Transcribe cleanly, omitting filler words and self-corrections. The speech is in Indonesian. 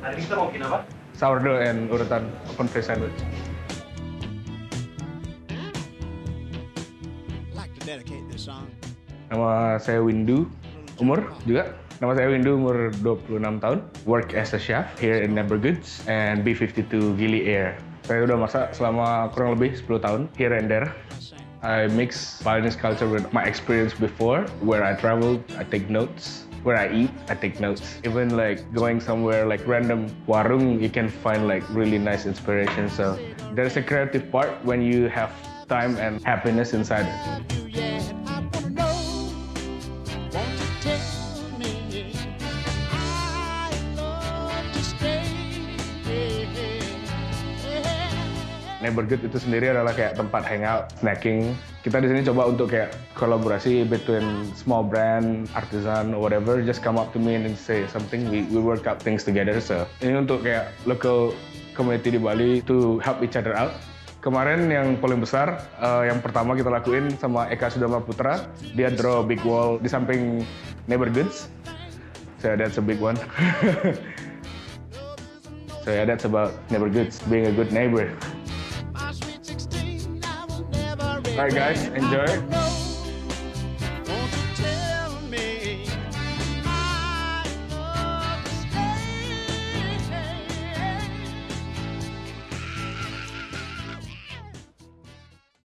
Hari ini kita mau bikin apa? Sourdough and urutan open face sandwich. Nama saya Windu, umur juga. Nama saya Windu, umur 26 tahun. Work as a chef here in Neighbor Goods and B52 Gili Air. Saya udah masak selama kurang lebih 10 tahun, here and there. I mix Balinese culture with my experience before, where I traveled, I take notes. Where I eat, I take notes. Even like going somewhere like random warung, you can find like really nice inspiration. So there's a creative part when you have time and happiness inside it. Neighbor Good itu sendiri adalah kayak tempat hangout, snacking. Kita di sini coba untuk kayak kolaborasi between small brand, artisan, or whatever. Just come up to me and say something. We work out things together. So ini untuk kayak local community di Bali to help each other out. Kemarin yang paling besar, yang pertama kita lakuin sama Eka Sudama Putra. Dia draw big wall di samping Neighbor Goods. So that's a big one. So yeah, that's about Neighbor Goods, being a good neighbor. Alright guys, enjoy.